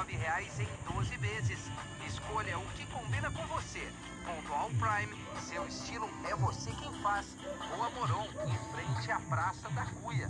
R$39 em 12 vezes. Escolha o que combina com você. Pontual Prime, seu estilo é você quem faz. Rua Moron, em frente à Praça da Cuia.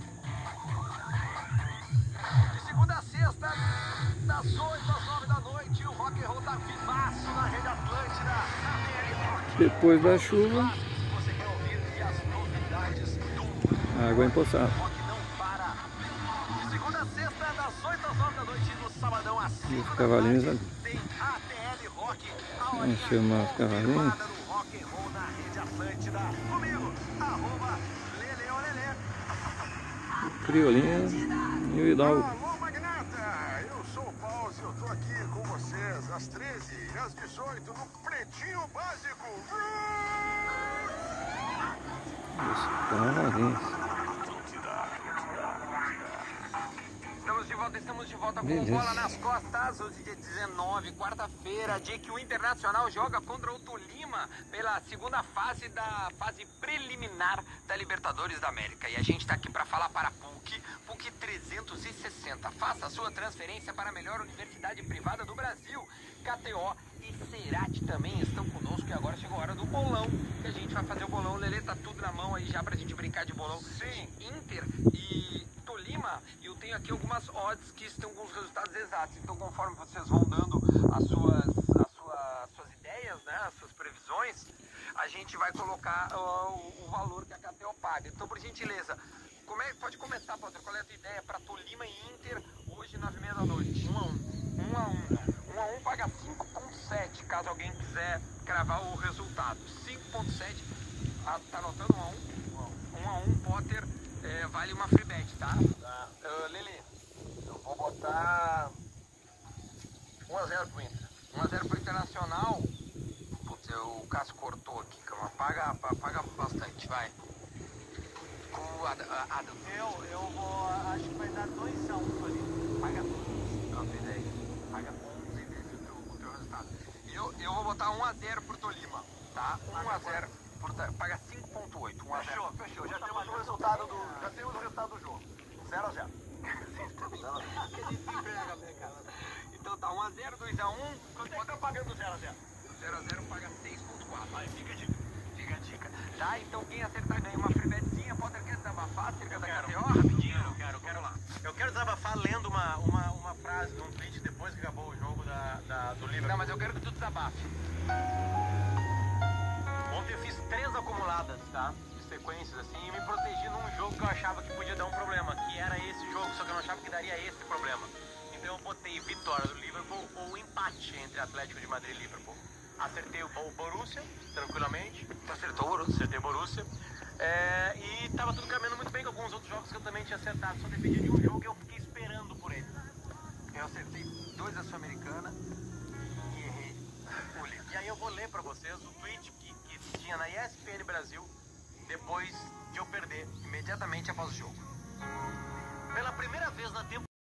De segunda a sexta, das 8 às 9 da noite, o rock and roll tá vivaço na Rede Atlântida, na BL Rock. Depois da chuva, Você quer ouvir e as novidades do água empoçada. rock não para. De segunda a sexta, das 8 às 9 da noite, no sabadão às 5 E os da cavalinhos tarde, ali. tem ATL Rock, a Vamos horinha filmar os cavalinhos. confirmada no rock and roll na Rede Atlântida. Comigo, @LeleOlelê. Criolinha e o Hidalgo. Alô, Magnata! Eu sou o Pause e eu tô aqui com vocês às 13 e às 18 no Pretinho Básico. Os cavalinhos. Estamos de volta com Beleza. bola nas costas. Hoje, dia 19, quarta-feira, dia que o Internacional joga contra o Tolima pela segunda fase da fase preliminar da Libertadores da América. E a gente está aqui para falar para a PUC 360. Faça a sua transferência para a melhor universidade privada do Brasil. KTO e Cerati também estão conosco. E agora chegou a hora do bolão, que a gente vai fazer o bolão. O Lelê tá tudo na mão aí já pra gente brincar de bolão. Sim, Inter e Tolima. E eu tenho aqui algumas odds que estão com os resultados exatos. Então, conforme vocês vão dando as suas ideias, né, as suas previsões, a gente vai colocar o valor que a KTO paga. Então, por gentileza, pode começar, Potter, qual é a tua ideia para Tolima e Inter hoje 9h30 da noite? 1 a 1 paga 5,7, caso alguém quiser cravar o resultado. 5,7, tá anotando 1 a 1? 1 a 1, Potter, vale uma free bet, tá? Lelê, eu vou botar 1 a 0 pro Inter. 1 a 0 pro Internacional. Putz, o Cássio cortou aqui, calma. Paga bastante, vai. Adam. Eu vou, acho que vai dar 2 a 1 ali. Paga 11, tá, ideia. Paga 11 vezes o teu resultado. Eu vou botar 1 a 0 pro Tolima, tá? 1 a 0 paga 5,8. 1 a 0. Fechou. Já temos o resultado do jogo. 0 a 0. Então tá 1 a 0, 2 a 1. Quanto é que tá pagando 0 a 0? 0 a 0 paga 6,4. Aí fica a dica. Fica a dica. Tá? Então quem acertar ganha uma free betzinha. Pode quer desabafar acerca da KTO rapidinho? Eu quero lá. Eu quero desabafar lendo uma frase de um tweet depois que acabou o jogo do Liverpool. Não, mas eu quero que tu desabafe. Ontem eu fiz 3 acumuladas, tá? De sequências, assim, e me protegi num jogo que eu achava que podia dar um problema, que era esse jogo, só que eu não achava que daria esse problema. Então eu botei vitória do Liverpool ou empate entre Atlético de Madrid e Liverpool. Acertei o Borussia, tranquilamente. Acertou o Borussia? Acertei o Borussia. E tava tudo caminhando muito bem com alguns outros jogos que eu também tinha acertado. Só dependia de um jogo e eu fiquei esperando por ele. Eu acertei 2 da Sul-Americana e errei o Liverpool. E aí eu vou ler pra vocês o tweet que tinha na ESPN Brasil depois de eu perder, imediatamente após o jogo. Pela primeira vez na temporada